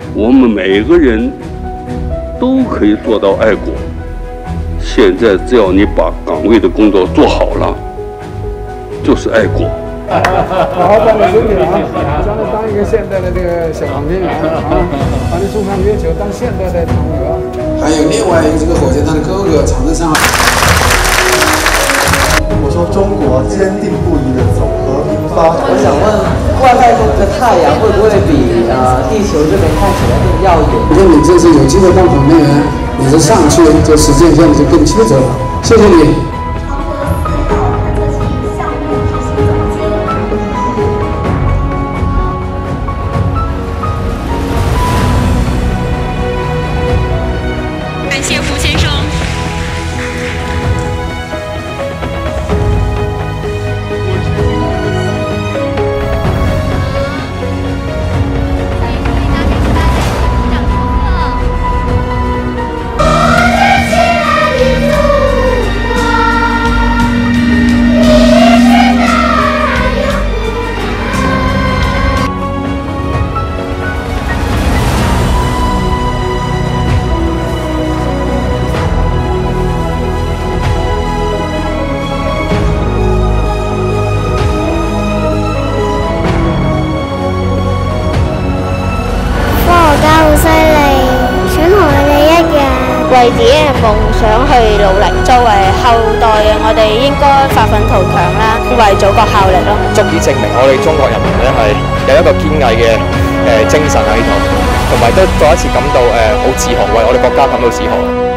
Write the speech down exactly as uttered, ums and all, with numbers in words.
我们每个人都可以做到爱国。现在只要你把岗位的工作做好了，就是爱国。 好好把你身体啊，将来当一个现代的这个小航天员啊，把你送上月球当现代的嫦娥。 还有另外一个这个火箭，他的哥哥长征三号。 我说中国坚定不移的走和平发展。 我想问，外太空的太阳会不会比呃地球这边看起来更耀眼？ 如果你这次有机会当航天员，你是上去就实践上就更清楚了。谢谢你。 感谢胡先生。 為自己嘅夢想去努力，作為後代嘅我哋應該發奮圖強啦，為祖國效力咯。 足以證明我哋中國人民咧係有一個堅毅嘅誒精神喺度，同埋都再一次感到誒好自豪，為我哋國家感到自豪。